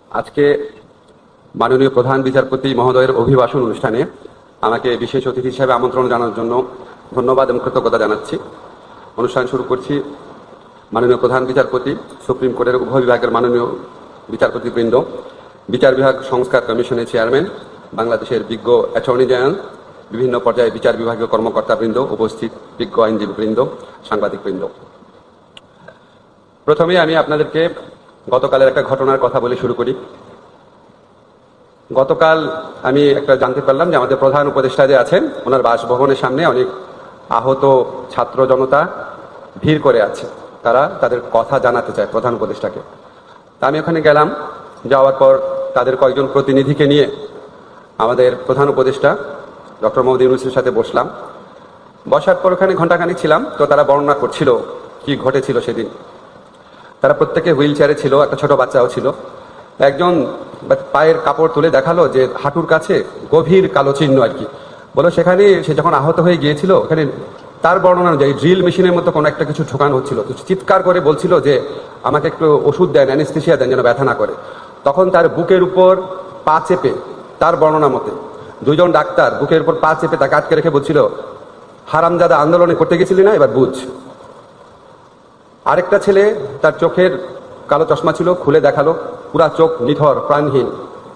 আজকে মাননীয় প্রধান বিচারপতি মহোদয়ের অভিভাষণ অনুষ্ঠানে আমাকে বিশেষ অতিথি হিসেবে আমন্ত্রণ জানানোর জন্য ধন্যবাদ এবং কৃতজ্ঞতা জানাচ্ছি। অনুষ্ঠান শুরু করছি। মাননীয় প্রধান বিচারপতি, সুপ্রিম কোর্টের উভয় বিভাগের মাননীয় বিচারপতিবৃন্দ, বিচার বিভাগ সংস্কার কমিশনের চেয়ারম্যান, বাংলাদেশের বিজ্ঞ অ্যাটর্নি জেনারেল, বিভিন্ন পর্যায়ে বিচার বিভাগীয় কর্মকর্তাবৃন্দ, উপস্থিত বিজ্ঞ আইনজীবীবৃন্দ, সাংবাদিকবৃন্দ, প্রথমে আমি আপনাদেরকে গতকালের একটা ঘটনার কথা বলে শুরু করি। গতকাল আমি একটা জানতে পারলাম যে আমাদের প্রধান উপদেষ্টা যে আছেন, ওনার বাসভবনের সামনে অনেক আহত ছাত্র জনতা ভিড় করে আছে। তারা তাদের কথা জানাতে চায় প্রধান উপদেষ্টাকে। তা আমি ওখানে গেলাম। যাওয়ার পর তাদের কয়েকজন প্রতিনিধিকে নিয়ে আমাদের প্রধান উপদেষ্টা ডক্টর মোহাম্মদ ইউনূসের সাথে বসলাম। বসার পর ওখানে ঘণ্টাখানিক ছিলাম। তো তারা বর্ণনা করছিল কি ঘটেছিল সেদিন। তারা প্রত্যেকে হুইল চেয়ারে ছিল, একটা ছোট বাচ্চাও ছিল। একজন পায়ের কাপড় তুলে দেখালো যে হাঁটুর কাছে গভীর কালো চিহ্ন আর কি। বলো সেখানে সে যখন আহত হয়ে গিয়েছিল, ওখানে তার বর্ণনা অনুযায়ী ড্রিল মেশিনের মতো কোনো একটা কিছু ঢোকানো হচ্ছিল। তো চিৎকার করে বলছিল যে আমাকে একটু ওষুধ দেন, অ্যানেস্থেসিয়া দেন যেন ব্যথা না করে। তখন তার বুকের উপর পা চেপে, তার বর্ণনা মতে দুইজন ডাক্তার বুকের উপর পা চেপে তাকে আটকে রেখে বলছিল, হারামজাদা আন্দোলনে করতে গেছিলি না, এবার বুঝ। আরেকটা ছেলে, তার চোখের কালো চশমা ছিল, খুলে দেখালো, পুরা চোখ নিথর, প্রাণহীন।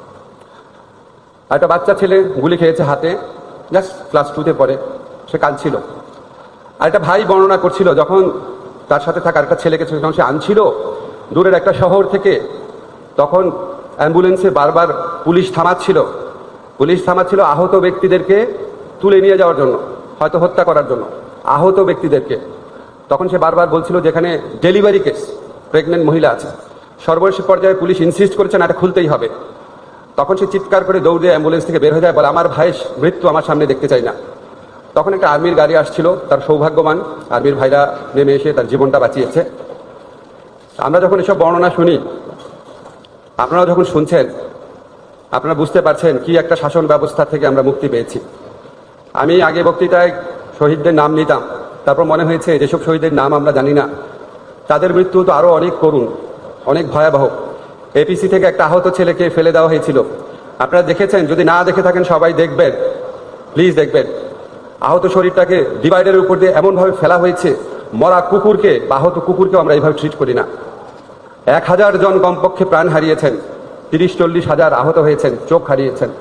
একটা বাচ্চা ছেলে গুলি খেয়েছে হাতে, জাস্ট ক্লাস 2-তে পড়ে, সে কাঁদছিল। আরেকটা ভাই বর্ণনা করছিল যখন তার সাথে থাকা একটা ছেলেকে যখন সে আনছিল দূরের একটা শহর থেকে, তখন অ্যাম্বুলেন্সে বারবার পুলিশ থামাচ্ছিল আহত ব্যক্তিদেরকে তুলে নিয়ে যাওয়ার জন্য, হয়তো হত্যা করার জন্য আহত ব্যক্তিদেরকে। তখন সে বারবার বলছিল যেখানে ডেলিভারি কেস, প্রেগনেন্ট মহিলা আছে। সর্বশেষ পর্যায়ে পুলিশ ইনসিস্ট করেছে না, এটা খুলতেই হবে। তখন সে চিৎকার করে দৌড়ে অ্যাম্বুলেন্স থেকে বের হয়ে যায়, বলে আমার ভাইয়ের মৃত্যু আমার সামনে দেখতে চাই না। তখন একটা আর্মির গাড়ি আসছিল, তার সৌভাগ্যবান আর্মির ভাইরা নেমে এসে তার জীবনটা বাঁচিয়েছে। আমরা যখন এসব বর্ণনা শুনি, আপনারাও যখন শুনছেন, আপনারা বুঝতে পারছেন কি একটা শাসন ব্যবস্থা থেকে আমরা মুক্তি পেয়েছি। আমি আগে বক্তৃতায় শহীদদের নাম নিতাম, তারপর মনে হয়েছে যেসব শহীদের নাম আমরা জানি না, তাদের মৃত্যু তো আরও অনেক করুণ, অনেক ভয়াবহ। এপিসি থেকে একটা আহত ছেলেকে ফেলে দেওয়া হয়েছিল, আপনারা দেখেছেন। যদি না দেখে থাকেন সবাই দেখবেন, প্লিজ দেখবেন। আহত শরীরটাকে ডিভাইডারের উপর দিয়ে এমনভাবে ফেলা হয়েছে, মরা কুকুরকে বা আহত কুকুরকেও আমরা এইভাবে ট্রিট করি না। 1000 জন কমপক্ষে প্রাণ হারিয়েছেন, 30-40 হাজার আহত হয়েছেন, চোখ হারিয়েছেন।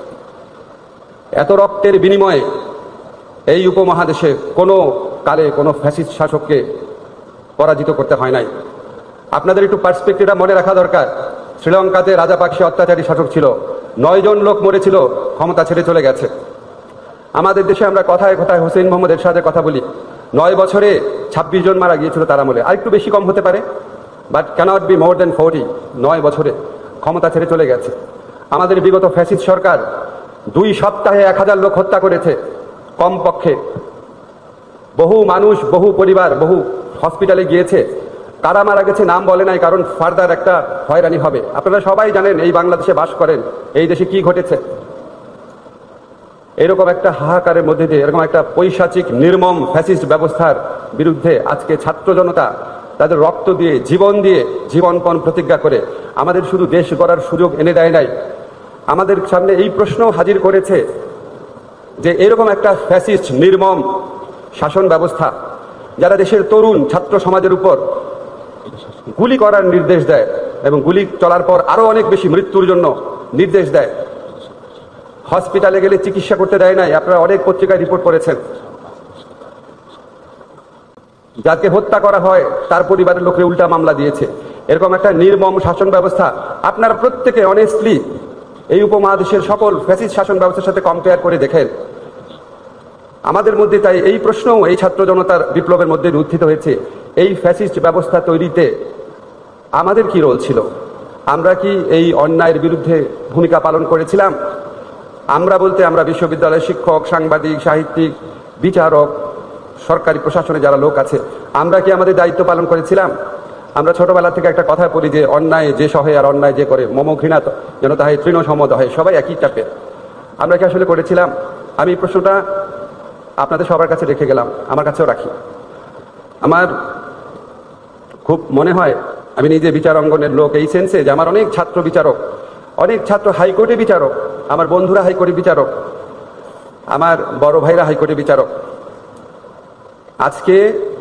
এত রক্তের বিনিময়ে এই উপমহাদেশে কোনো কালে কোনো ফ্যাসিস্ট শাসককে পরাজিত করতে হয় নাই। আপনাদের একটু পার্সপেক্টিভটা মনে রাখা দরকার। শ্রীলঙ্কাতে রাজাপাকসে অত্যাচারী শাসক ছিল, 9 জন লোক মরেছিল, ক্ষমতা ছেড়ে চলে গেছে। আমাদের দেশে আমরা কথায় কথায় হোসেন মোহাম্মদ এরশাদের কথা বলি, 9 বছরে 26 জন মারা গিয়েছিল তার আমলে। আরেকটু বেশি কম হতে পারে, but can't be more than 40। 9 বছরে ক্ষমতা ছেড়ে চলে গেছে। আমাদের বিগত ফ্যাসিস্ট সরকার 2 সপ্তাহে 1000 লোক হত্যা করেছে কমপক্ষে। বহু মানুষ, বহু পরিবার, বহু হসপিটালে গিয়েছে। কারা মারা গেছে নাম বলে নাই, কারণ ফার্দার একটা হয়রানি হবে। আপনারা সবাই জানেন এই বাংলাদেশে বাস করেন, এই দেশে কি ঘটেছে। এরকম একটা হাহাকারের মধ্যে দিয়ে, এরকম একটা পৈশাচিক নির্মম ফ্যাসিস্ট ব্যবস্থার বিরুদ্ধে আজকে ছাত্র জনতা তাদের রক্ত দিয়ে, জীবনপণ প্রতিজ্ঞা করে আমাদের শুধু দেশ গড়ার সুযোগ এনে দেয় নাই, আমাদের সামনে এই প্রশ্নও হাজির করেছে যে এরকম একটা ফ্যাসিস্ট নির্মম শাসন ব্যবস্থা যারা দেশের তরুণ ছাত্র সমাজের উপর গুলি করার নির্দেশ দেয় এবং গুলি চলার পর আরো অনেক বেশি মৃত্যুর জন্য নির্দেশ দেয়, হসপিটালে গেলে চিকিৎসা করতে দেয় নাই। আপনারা অনেক পত্রিকায় রিপোর্ট করেছেন। যাকে হত্যা করা হয় তার পরিবারের লোকের উল্টা মামলা দিয়েছে। এরকম একটা নির্মম শাসন ব্যবস্থা আপনারা প্রত্যেকে অনেস্টলি এই উপমহাদেশের সকল ফ্যাসিস্ট শাসন ব্যবস্থার সাথে কম্পেয়ার করে দেখেন। আমাদের মধ্যে তাই এই প্রশ্নও এই ছাত্র জনতার বিপ্লবের মধ্যে উত্থিত হয়েছে, এই ফ্যাসিস্ট ব্যবস্থা তৈরিতে আমাদের কি রোল ছিল? আমরা কি এই অন্যায়ের বিরুদ্ধে ভূমিকা পালন করেছিলাম? আমরা বলতে আমরা বিশ্ববিদ্যালয়ের শিক্ষক, সাংবাদিক, সাহিত্যিক, বিচারক, সরকারি প্রশাসনে যারা লোক আছে, আমরা কি আমাদের দায়িত্ব পালন করেছিলাম? আমরা ছোটবেলা থেকে একটা কথা বলি যে অন্যায় যে সহে আর অন্যায় যে করে মম ঘৃণা যেন তাহাই তৃণ সমদ হয়, সবাই একই চাপে। আমরা কি আসলে করেছিলাম? আমি এই প্রশ্নটা আপনাদের সবার কাছে রেখে গেলাম, আমার কাছেও রাখি। আমার খুব মনে হয়, আমি নিজে বিচার অঙ্গনের লোক এই সেন্সে যে আমার অনেক ছাত্র বিচারক অনেক ছাত্র হাইকোর্টে বিচারক, আমার বন্ধুরা হাইকোর্টে বিচারক, আমার বড় ভাইরা হাইকোর্টে বিচারক। আজকে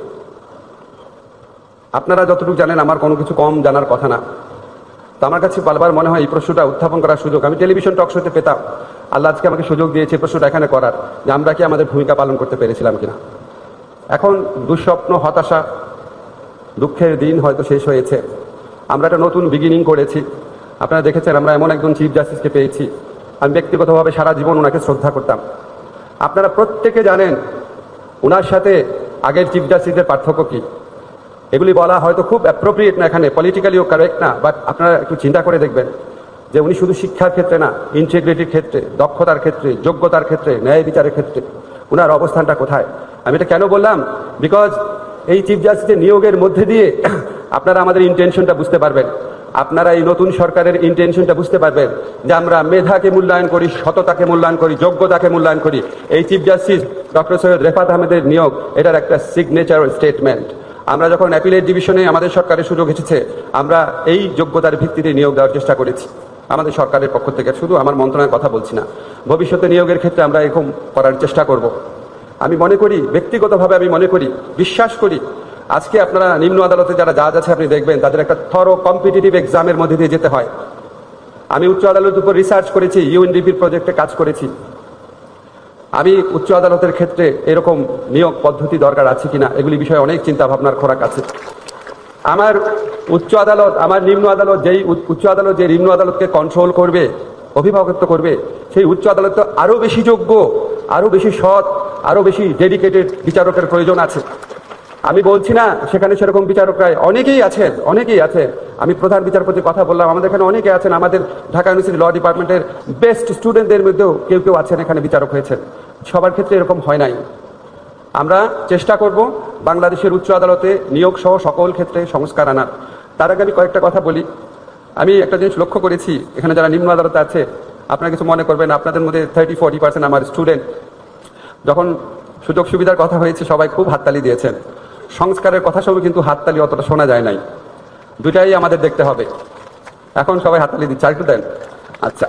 আপনারা যতটুকু জানেন আমার কোনো কিছু কম জানার কথা না। তো আমার কাছে বারবার মনে হয় এই প্রশ্নটা উত্থাপন করার সুযোগ আমি টেলিভিশন টক শোতে পেতাম। আল্লাহ আজকে আমাকে সুযোগ দিয়েছে প্রশ্নটা এখানে করার, যে আমরা কি আমাদের ভূমিকা পালন করতে পেরেছিলাম কিনা। এখন দুঃস্বপ্ন, হতাশা, দুঃখের দিন হয়তো শেষ হয়েছে। আমরা একটা নতুন বিগিনিং করেছি। আপনারা দেখেছেন আমরা এমন একজন চিফ জাস্টিসকে পেয়েছি, আমি ব্যক্তিগতভাবে সারা জীবন ওনাকে শ্রদ্ধা করতাম। আপনারা প্রত্যেকে জানেন ওনার সাথে আগের চিফ জাস্টিসের পার্থক্য কী। এগুলি বলা হয়তো খুব অ্যাপ্রোপ্রিয়েট না, এখানে পলিটিক্যালিও কারেক্ট না, বাট আপনারা একটু চিন্তা করে দেখবেন যে উনি শুধু শিক্ষার ক্ষেত্রে না, ইন্টিগ্রিটির ক্ষেত্রে, দক্ষতার ক্ষেত্রে, যোগ্যতার ক্ষেত্রে, ন্যায় বিচারের ক্ষেত্রে ওনার অবস্থানটা কোথায়। আমি এটা কেন বললাম, বিকজ এই চিফ জাস্টিসের নিয়োগের মধ্যে দিয়ে আপনারা আমাদের ইন্টেনশনটা বুঝতে পারবেন। আপনারা এই নতুন সরকারের ইন্টেনশনটা বুঝতে পারবেন যে আমরা মেধাকে মূল্যায়ন করি, সততাকে মূল্যায়ন করি, যোগ্যতাকে মূল্যায়ন করি। এই chief justice doctor Syed Refaat আহমেদের নিয়োগ এটার একটা সিগনেচার স্টেটমেন্ট। আমরা যখন অ্যাপিলেট ডিভিশনে আমাদের সরকারের সুযোগ এসেছে, আমরা এই যোগ্যতার ভিত্তিতে নিয়োগ দেওয়ার চেষ্টা করেছি আমাদের সরকারের পক্ষ থেকে। শুধু আমার মন্ত্রণালয়ের কথা বলছি না, ভবিষ্যতে নিয়োগের ক্ষেত্রে আমরা এরকম করার চেষ্টা করব। আমি মনে করি, ব্যক্তিগতভাবে আমি মনে করি, বিশ্বাস করি, আজকে আপনারা নিম্ন আদালতে যারা জাজ আছে আপনি দেখবেন তাদের একটা থরো কম্পিটিটিভ এক্সামের মধ্যে দিয়ে যেতে হয়। আমি উচ্চ আদালতের উপর রিসার্চ করেছি, ইউএনডিপির প্রজেক্টে কাজ করেছি। আমি উচ্চ আদালতের ক্ষেত্রে এরকম নিয়োগ পদ্ধতি দরকার আছে কিনা এগুলি বিষয়ে অনেক চিন্তা ভাবনার খোরাক আছে। আমার উচ্চ আদালত, আমার নিম্ন আদালত, যেই উচ্চ আদালত যে নিম্ন আদালতকে কন্ট্রোল করবে, অভিভাবকত্ব করবে, সেই উচ্চ আদালত তো আরও বেশি যোগ্য, আরও বেশি সৎ, আরও বেশি ডেডিকেটেড বিচারকের প্রয়োজন আছে। আমি বলছি না সেখানে সেরকম বিচারকরা অনেকেই আছেন, অনেকেই আছেন। আমি প্রধান বিচারপতির কথা বললাম, আমাদের এখানে অনেকে আছেন, আমাদের ঢাকা ইউনিভার্সিটি ল ডিপার্টমেন্টের বেস্ট স্টুডেন্টদের মধ্যেও কেউ কেউ আছেন এখানে বিচারক হয়েছেন। সবার ক্ষেত্রে এরকম হয় নাই। আমরা চেষ্টা করব বাংলাদেশের উচ্চ আদালতে নিয়োগ সহ সকল ক্ষেত্রে সংস্কার আনার। তার আগে আমি কয়েকটা কথা বলি। আমি একটা জিনিস লক্ষ্য করেছি, এখানে যারা নিম্ন আদালতে আছে আপনারা কিছু মনে করবেন, আপনাদের মধ্যে 30-40% আমার স্টুডেন্ট। যখন সুযোগ সুবিধার কথা হয়েছে সবাই খুব হাততালি দিয়েছেন। সংস্কারের কথা সবই কিন্তু হাততালি অতটা শোনা যায় নাই। দুটাই আমাদের দেখতে হবে। এখন সবাই হাততালি দিচ্ছে, আরেকটু দেন। আচ্ছা,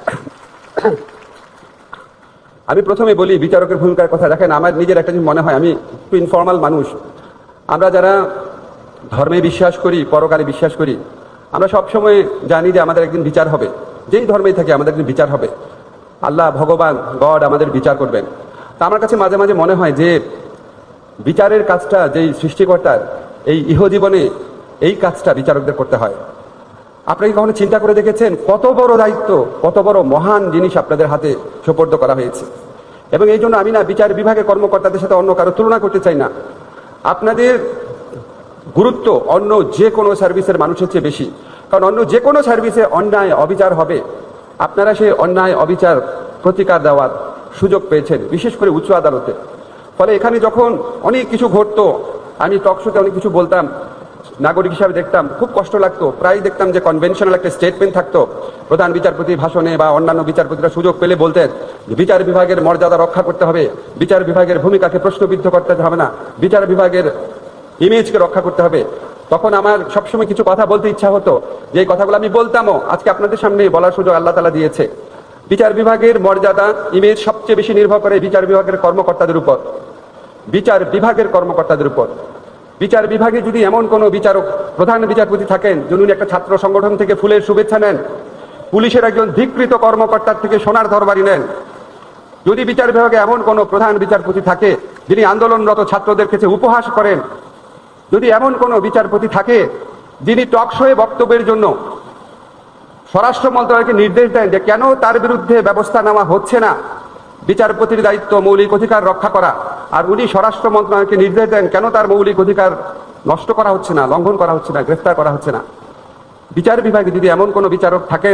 আমি প্রথমে বলি বিচারকের ভূমিকার কথা। দেখেন, আমার নিজের একটা জিনিস মনে হয়, আমি একটু ইনফর্মাল মানুষ। আমরা যারা ধর্মে বিশ্বাস করি, পরকালে বিশ্বাস করি, আমরা সবসময় জানি যে আমাদের একদিন বিচার হবে। যেই ধর্মেই থাকে আমাদের একদিন বিচার হবে। আল্লাহ, ভগবান, গড আমাদের বিচার করবেন। তা আমার কাছে মাঝে মাঝে মনে হয় যে বিচারের কাজটা যেই সৃষ্টিকর্তার, এই ইহজীবনে এই কাজটা বিচারকদের করতে হয়। আপনারা কি কখনো চিন্তা করে দেখেছেন কত বড় দায়িত্ব, কত বড় মহান জিনিস আপনাদের হাতে সোপর্দ করা হয়েছে? এবং এই জন্য আমি না বিচার বিভাগের কর্মকর্তাদের সাথে অন্য কারো তুলনা করতে চাই না। আপনাদের গুরুত্ব অন্য যে কোনো সার্ভিসের মানুষের চেয়ে বেশি। কারণ অন্য যে কোনো সার্ভিসে অন্যায় অবিচার হবে, আপনারা সেই অন্যায় অবিচার প্রতিকার দেওয়ার সুযোগ পেয়েছেন, বিশেষ করে উচ্চ আদালতে। ফলে এখানে যখন অনেক কিছু ঘটতো, আমি টকশোতে অনেক কিছু বলতাম, নাগরিক হিসাবে দেখতাম, খুব কষ্ট লাগতো। প্রায় দেখতাম যে কনভেনশনাল একটা স্টেটমেন্ট থাকতো প্রধান বিচারপতির ভাষণে, বা অন্যান্য বিচারপতিরা সুযোগ পেলে বলতেন যে বিচার বিভাগের মর্যাদা রক্ষা করতে হবে, বিচার বিভাগের ভূমিকাকে প্রশ্নবিদ্ধ করতে হবে না, বিচার বিভাগের ইমেজকে রক্ষা করতে হবে। তখন আমার সবসময় কিছু কথা বলতে ইচ্ছা হতো, যে এই কথাগুলো আমি বলতামও। আজকে আপনাদের সামনে বলার সুযোগ আল্লাহ তাআলা দিয়েছে। বিচার বিভাগের মর্যাদা, ইমেজ সবচেয়ে বেশি নির্ভর করে বিচার বিভাগের কর্মকর্তাদের উপর, বিচার বিভাগের কর্মকর্তাদের উপর। বিচার বিভাগে যদি এমন কোনো বিচারক, প্রধান বিচারপতি থাকেন যিনি একটা ছাত্র সংগঠন থেকে ফুলের শুভেচ্ছা নেন, পুলিশের একজন ধিকৃত কর্মকর্তার থেকে সোনার তরবারি নেন, যদি বিচার বিভাগে এমন কোনো প্রধান বিচারপতি থাকে যিনি আন্দোলনরত ছাত্রদের কাছে উপহাস করেন, যদি এমন কোনো বিচারপতি থাকে যিনি টকশোয়ে বক্তব্যের জন্য স্বরাষ্ট্র মন্ত্রণালয়কে নির্দেশ দেন যে কেন তার বিরুদ্ধে ব্যবস্থা নেওয়া হচ্ছে না, বিচারপতির দায়িত্ব মৌলিক অধিকার রক্ষা করা, আর উনি স্বরাষ্ট্র মন্ত্রণালয়কে নির্দেশ দেন কেন তার মৌলিক অধিকার নষ্ট করা হচ্ছে না, লঙ্ঘন করা হচ্ছে না, গ্রেফতার করা হচ্ছে না। বিচার বিভাগে যদি এমন কোনো বিচারক থাকেন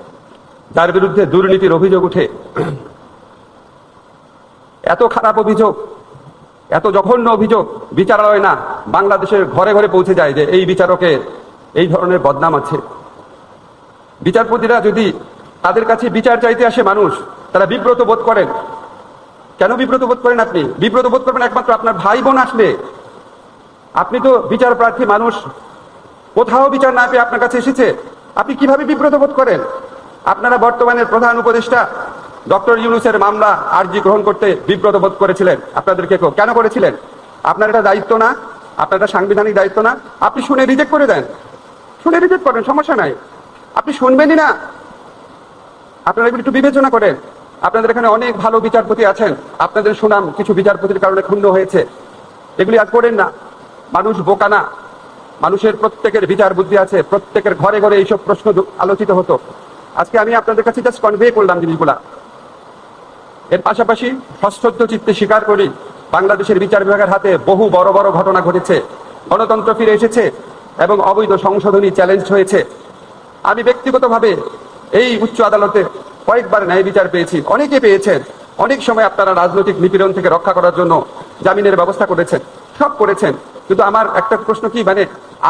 যার বিরুদ্ধে দুর্নীতির অভিযোগ উঠে, এত খারাপ অভিযোগ, এত জঘন্য অভিযোগ বিচারালয় না, বাংলাদেশের ঘরে ঘরে পৌঁছে যায় যে এই বিচারকের এই ধরনের বদনাম আছে। বিচারপতিরা যদি তাদের কাছে বিচার চাইতে আসে মানুষ, তারা বিব্রত বোধ করেন। কেন বিব্রত বোধ করেন? আপনি বিব্রত বোধ করবেন একমাত্র আপনার ভাই বোন আসলে। আপনি তো বিচার প্রার্থী মানুষ, কোথাও বিচার না পেয়ে আপনার কাছে এসেছে, আপনি কিভাবে বিব্রত বোধ করেন? আপনারা বর্তমানের প্রধান উপদেষ্টা ডক্টর ইউনূসের মামলা আর্জি গ্রহণ করতে বিব্রত বোধ করেছিলেন। আপনাদেরকে কেন করেছিলেন? আপনার এটা দায়িত্ব না? আপনার এটা সাংবিধানিক দায়িত্ব না? আপনি শুনে রিজেক্ট করে দেন, শুনে রিজেক্ট করেন, সমস্যা নাই। আপনি শুনবেনই না? আপনারা এগুলো একটু বিবেচনা করেন। আপনাদের এখানে অনেক ভালো বিচারপতি আছেন, আপনাদের সুনাম কিছু বিচারপতির কারণে ক্ষুণ্ণ হয়েছে। এগুলি আর করেন না। মানুষ বোকা না, মানুষের প্রত্যেকের বিচার বুদ্ধি আছে, প্রত্যেকের ঘরে ঘরে এইসব প্রশ্ন আলোচিত হতো। আজকে আমি আপনাদের কাছে জাস্ট কনভে করলাম জিনিসগুলা। এর পাশাপাশি সশ্রদ্ধ চিত্তে স্বীকার করি, বাংলাদেশের বিচার বিভাগের হাতে বহু বড় বড় ঘটনা ঘটেছে, গণতন্ত্র ফিরে এসেছে এবং অবৈধ সংশোধনী চ্যালেঞ্জ হয়েছে। আমি ব্যক্তিগতভাবে এই উচ্চ আদালতে কয়েকবার ন্যায় বিচার পেয়েছি, অনেকে পেয়েছেন। অনেক সময় আপনারা রাজনৈতিক নিপীড়ন থেকে রক্ষা করার জন্য জামিনের ব্যবস্থা করেছেন, সব করেছেন। কিন্তু আমার একটা প্রশ্ন কি, মানে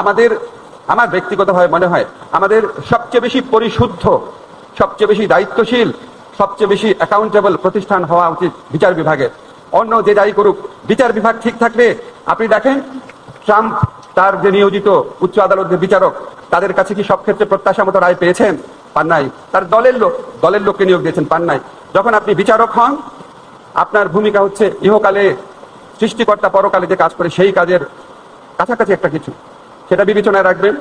আমার ব্যক্তিগতভাবে মনে হয় আমাদের সবচেয়ে বেশি পরিশুদ্ধ, সবচেয়ে বেশি দায়িত্বশীল, সবচেয়ে বেশি অ্যাকাউন্টেবল প্রতিষ্ঠান হওয়া উচিত বিচার বিভাগের। অন্য যে যাই করুক, বিচার বিভাগ ঠিক থাকলে আপনি দেখেন ট্রাম্প তার যে নিয়োজিত উচ্চ আদালতের বিচারক, তাদের কাছে কি সব ক্ষেত্রে প্রত্যাশা মতো রায় পেয়েছেন? পান নাই। তার দলের লোককে নিয়োগ দিয়েছেন, পান নাই। যখন আপনি বিচারক হন, আপনার ভূমিকা হচ্ছে ইহকালে সৃষ্টিকর্তা পরকালে যে কাজ করে সেই কাজের কাছাকাছি একটা কিছু, সেটা বিবেচনায় রাখবেন।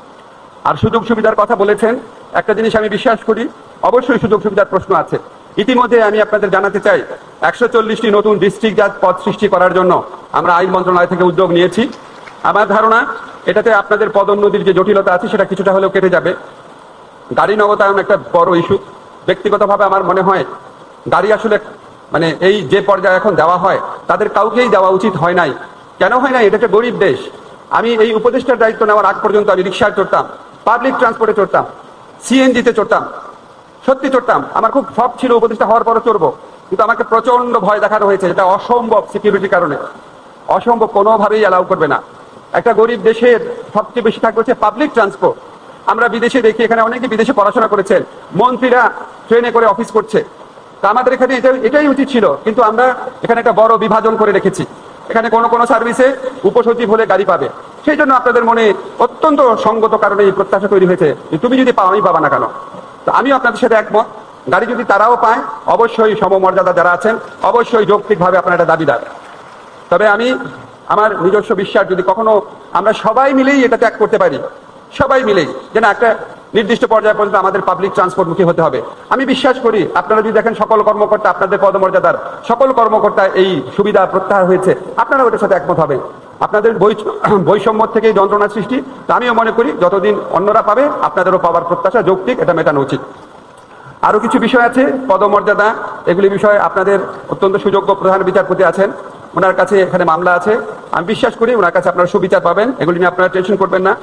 আর সুযোগ সুবিধার কথা বলেছেন, একটা জিনিস আমি বিশ্বাস করি, অবশ্যই সুযোগ সুবিধার প্রশ্ন আছে। ইতিমধ্যে আমি আপনাদের জানাতে চাই, 140টি নতুন ডিস্ট্রিক্ট জাজ পদ সৃষ্টি করার জন্য আমরা আইন মন্ত্রণালয় থেকে উদ্যোগ নিয়েছি। আমার ধারণা এটাতে আপনাদের পদোন্নতির যে জটিলতা আছে সেটা কিছুটা হলেও কেটে যাবে। গাড়ি নগদায়ন একটা বড় ইস্যু। ব্যক্তিগতভাবে আমার মনে হয় গাড়ি আসলে মানে এই যে পর্যায়ে এখন দেওয়া হয়, তাদের কাউকেই দেওয়া উচিত হয় নাই। কেন হয় নাই? এটা একটা গরিব দেশ। আমি এই উপদেষ্টার দায়িত্ব নেওয়ার আগ পর্যন্ত আমি রিক্সায় চড়তাম, পাবলিক ট্রান্সপোর্টে চড়তাম, সিএনজিতে চড়তাম, সত্যি চড়তাম। আমার খুব শখ ছিল উপদেষ্টা হওয়ার পরও চড়বো, কিন্তু আমাকে প্রচন্ড ভয় দেখানো হয়েছে। এটা অসম্ভব, সিকিউরিটির কারণে অসম্ভব, কোনোভাবেই অ্যালাউ করবে না। একটা গরিব দেশের সবচেয়ে বেশি থাকবে হচ্ছে পাবলিক ট্রান্সপোর্ট। আমরা বিদেশে দেখি, এখানে অনেকে বিদেশে পড়াশোনা করেছেন, মন্ত্রীরা ট্রেনে করে অফিস করছে। তা আমাদের এখানে এটাই উচিত ছিল, কিন্তু আমরা এখানে একটা বড় বিভাজন করে রেখেছি। এখানে কোনো সার্ভিসে উপসচিব হলে গাড়ি পাবে। সেই জন্য আপনাদের মনে অত্যন্ত সঙ্গত কারণে এই প্রত্যাশা তৈরি হয়েছে যে তুমি যদি পাও, আমি পাবা না কেন? তো আমি আপনাদের সাথে একমত, গাড়ি যদি তারাও পায়, অবশ্যই সমমর্যাদা যারা আছেন অবশ্যই যৌক্তিকভাবে আপনার একটা দাবিদার। তবে আমার নিজস্ব বিশ্বাস, যদি কখনো আমরা সবাই মিলেই এটা ত্যাগ করতে পারি, সবাই মিলেই, যে না একটা নির্দিষ্ট পর্যায় পর্যন্ত আমাদের পাবলিক ট্রান্সপোর্ট মুখী হতে হবে। আমি বিশ্বাস করি আপনারা যদি দেখেন সকল কর্মকর্তা, আপনাদের পদমর্যাদার সকল কর্মকর্তা এই সুবিধা প্রত্যাহার হয়েছে, আপনারা ওটার সাথে একমত হবেন। আপনাদের বৈষম্য থেকেই যন্ত্রণা সৃষ্টি। তা আমিও মনে করি যতদিন অন্যরা পাবে, আপনাদেরও পাওয়ার প্রত্যাশা যৌক্তিক, এটা মেটানো উচিত। আরো কিছু বিষয় আছে, পদমর্যাদা, এগুলি বিষয়ে আপনাদের অত্যন্ত সুযোগ্য প্রধান বিচারপতি আছেন, ওনার কাছে এখানে মামলা আছে। আমি বিশ্বাস করি ওনার কাছে আপনারা সুবিচার পাবেন, এগুলি নিয়ে আপনারা টেনশন করবেন না।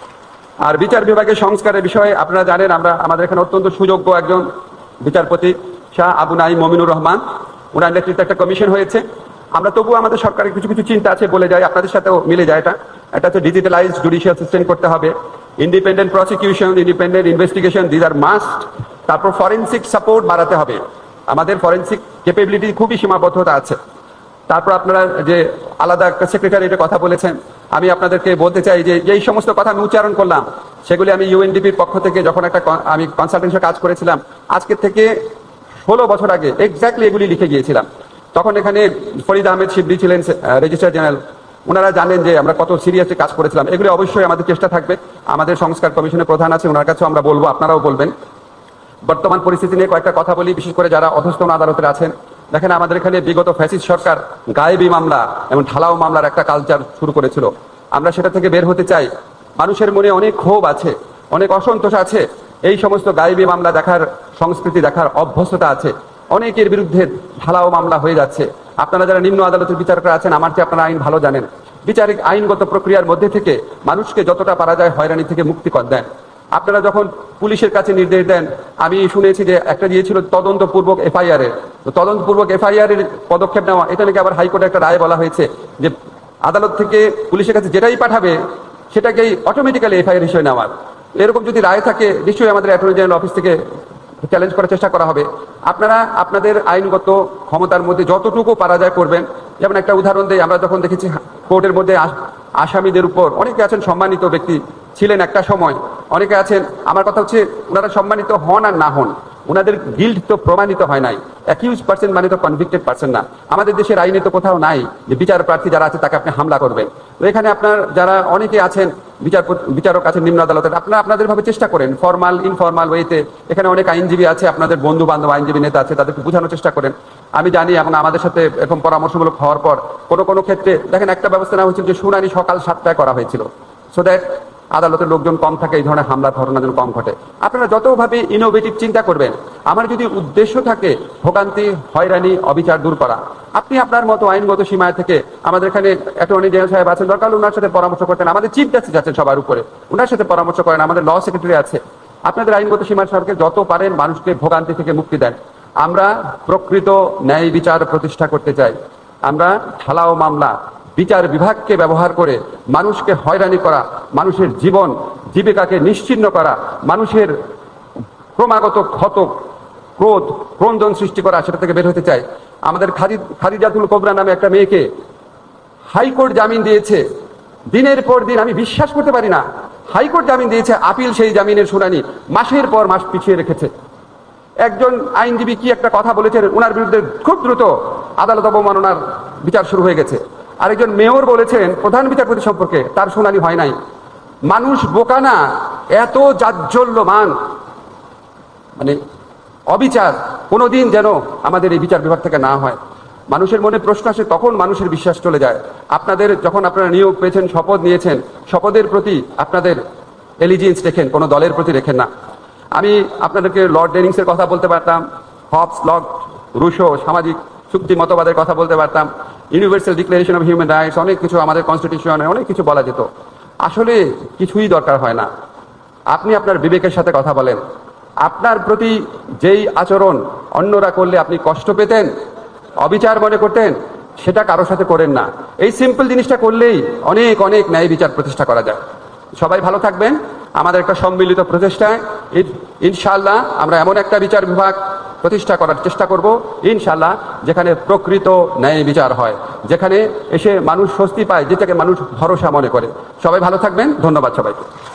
আর বিচার বিভাগের সংস্কারের বিষয়ে আপনারা জানেন, আমাদের এখানে অত্যন্ত সুযোগ্য একজন বিচারপতি শাহ আবু নাঈম মমিনুর রহমান, ওনার নেতৃত্বে একটা কমিশন হয়েছে। আমরা তবুও আমাদের সরকারের কিছু কিছু চিন্তা আছে, বলে যায়, আপনাদের সাথেও মিলে যায়। এটা হচ্ছে ডিজিটালাইজড জুডিশিয়াল সিস্টেম করতে হবে, independent prosecution, independent investigation, these are must. তারপর ফরেনসিক সাপোর্ট বাড়াতে হবে, আমাদের ফরেনসিক ক্যাপাবিলিটি খুবই সীমাবদ্ধতা আছে। তারপর আপনারা যে আলাদা একটা সেক্রেটারিয়েটের কথা বলেছেন, আমি আপনাদেরকে বলতে চাই যে এই সমস্ত কথা আমি উচ্চারণ করলাম, সেগুলি আমি ইউএনডিপির পক্ষ থেকে যখন আমি কনসালটেন্সি কাজ করেছিলাম, আজকে থেকে 16 বছর আগে এক্স্যাক্টলি এগুলি লিখে গিয়েছিলাম। তখন এখানে ফরিদ আহমেদ শিবলি ছিলেন রেজিস্ট্রার জেনারেল, ওনারা জানেন যে আমরা কত সিরিয়াসলি কাজ করেছিলাম। এগুলি অবশ্যই আমাদের চেষ্টা থাকবে। আমাদের সংস্কার কমিশনের প্রধান আছে, ওনার কাছেও আমরা বলবো, আপনারাও বলবেন। বর্তমান পরিস্থিতি নিয়ে কয়েকটা কথা বলি, বিশেষ করে যারা অধস্তন আদালতে আছেন। দেখেন, আমাদের এখানে বিগত ফ্যাসিস্ট সরকার গায়েবী মামলা এবং ঢালাও মামলার একটা কালচার শুরু করেছিল। আমরা সেটা থেকে বের হতে চাই। মানুষের মনে অনেক ক্ষোভ আছে, অনেক অসন্তোষ আছে, এই সমস্ত গায়েবী মামলা দেখার সংস্কৃতি, দেখার অভ্যস্ততা আছে। অনেকের বিরুদ্ধে ঢালাও মামলা হয়ে যাচ্ছে। আপনারা যারা নিম্ন আদালতের বিচারকরা আছেন, আমার চেয়ে আপনারা আইন ভালো জানেন। বিচারিক আইনগত প্রক্রিয়ার মধ্যে থেকে মানুষকে যতটা পারা যায় হয়রানি থেকে মুক্তি দেন। আপনারা যখন পুলিশের কাছে নির্দেশ দেন, আমি শুনেছি যে একটা দিয়েছিল তদন্তপূর্বক এফআইআর এর, তদন্তপূর্বক এফআইআর এর পদক্ষেপ নেওয়া, এটা নাকি আবার হাইকোর্টে একটা রায় বলা হয়েছে যে আদালত থেকে পুলিশের কাছে যেটাই পাঠাবে সেটাকেই অটোমেটিক্যালি এফআইআর হিসেবে নেওয়ার। এরকম যদি রায় থাকে, নিশ্চয়ই আমাদের অ্যাটর্নি জেনারেল অফিস থেকে চ্যালেঞ্জ করার চেষ্টা করা হবে। আপনারা আপনাদের আইনগত ক্ষমতার মধ্যে যতটুকু পারা যায় করবেন। যেমন একটা উদাহরণ দেই, আমরা যখন দেখেছি কোর্টের মধ্যে আসামিদের উপর, অনেকে আছেন সম্মানিত ব্যক্তি, ছিলেন একটা সময়, অনেকে আছেন, আমার কথা হচ্ছে ওনারা সম্মানিত হন আর না হন, ওনাদের গিল্ড তো প্রমাণিত হয় নাই, অ্যাকিউজ পার্সন মানে তো কনভিক্টেড পার্সন না। আমাদের দেশের আইনে তো কোথাও নাই যে বিচার প্রার্থী যারা আছে তাকে আপনি হামলা করবেন। তো এখানে আপনার যারা অনেকে আছেন বিচারক আছেন নিম্ন আদালতের, আপনারা আপনাদের ভাবে চেষ্টা করেন ফর্মাল ইনফর্মাল ওয়েতে, এখানে অনেক আইনজীবী আছে, আপনাদের বন্ধু বান্ধব আইনজীবী নেতা আছে, তাদেরকে বোঝানোর চেষ্টা করেন। আমি জানি এখন আমাদের সাথে এরকম পরামর্শমূলক হওয়ার পর কোনো ক্ষেত্রে দেখেন একটা ব্যবস্থা নেওয়া হয়েছিল যে শুনানি সকাল 7টায় করা হয়েছিল, সো দ্যাট আদালতের লোকজন কম থাকে, এই ধরনের হামলা ঘটনা যেন কম ঘটে। আপনারা যতভাবে ইনোভেটিভ চিন্তা করবেন, আমার যদি উদ্দেশ্য থাকে ভোগান্তি, হয়রানি, অবিচার দূর করা, আপনি আপনার মতো আইনগত সীমায় থেকে, আমাদের এখানে অ্যাটর্নি জেনারেল সাহেব আছেন, দরকার হলে ওনার সাথে পরামর্শ করতেন, আমাদের চিফ জাস্টিস আছেন সবার উপরে, ওনার সাথে পরামর্শ করেন, আমাদের ল সেক্রেটারি আছে, আপনাদের আইনগত সীমার সরকার যত পারেন মানুষকে ভোগান্তি থেকে মুক্তি দেন। আমরা প্রকৃত ন্যায় বিচার প্রতিষ্ঠা করতে চাই। আমরা ঢালাও মামলা, বিচার বিভাগকে ব্যবহার করে মানুষকে হয়রানি করা, মানুষের জীবন জীবিকাকে নিশ্চিহ্ন করা, মানুষের ক্রমাগত ক্ষত ক্রোধ ক্রন্দন সৃষ্টি করা, সেটা থেকে বের হতে চাই। আমাদের খাদিজাতুল কোবরা নামে একটা মেয়েকে হাইকোর্ট জামিন দিয়েছে, দিনের পর দিন, আমি বিশ্বাস করতে পারি না, হাইকোর্ট জামিন দিয়েছে, আপিল সেই জামিনের শুনানি মাসের পর মাস পিছিয়ে রেখেছে। একজন আইনজীবী কি একটা কথা বলেছেন, ওনার বিরুদ্ধে খুব দ্রুত আদালত অবমাননার বিচার শুরু হয়ে গেছে। আরেকজন মেয়র বলেছেন প্রধান বিচারপতি সম্পর্কে, তার শুনানি হয় নাই। মানুষ বোকা না, এত জাজ্জল্যমান মানে অবিচার কোনোদিন যেন আমাদের এই বিচার বিভাগ থেকে না হয়। মানুষের মনে প্রশ্ন আসে, তখন মানুষের বিশ্বাস চলে যায়। আপনাদের যখন আপনারা নিয়োগ পেয়েছেন, শপথ নিয়েছেন, শপথের প্রতি আপনাদের এলিজিয়েন্স রেখেন, কোনো দলের প্রতি রেখেন না। আমি আপনাদেরকে লর্ড ডেনিংসের কথা বলতে পারতাম, হবস, লক, রুশো, সামাজিক চুক্তি মতবাদের কথা বলতে পারতাম, universal declaration of human rights, অনেক কিছু আমাদের কনস্টিটিউশনে অনেক কিছু বলা যেত। আসলে কিছুই দরকার হয় না। আপনি আপনার বিবেকের সাথে কথা বলেন। আপনার প্রতি যেই আচরণ অন্যরা করলে আপনি কষ্ট পেতেন, অবিচার মনে করতেন, সেটা কারোর সাথে করেন না। এই সিম্পল জিনিসটা করলেই অনেক অনেক ন্যায় বিচার প্রতিষ্ঠা করা যায়। সবাই ভালো থাকবেন। আমাদের একটা সম্মিলিত প্রচেষ্টায় ইনশাআল্লাহ আমরা এমন একটা বিচার বিভাগ প্রতিষ্ঠা করার চেষ্টা করব, ইনশাআল্লাহ, যেখানে প্রকৃত ন্যায় বিচার হয়, যেখানে এসে মানুষ স্বস্তি পায়, যেটাকে মানুষ ভরসা মনে করে। সবাই ভালো থাকবেন। ধন্যবাদ সবাইকে।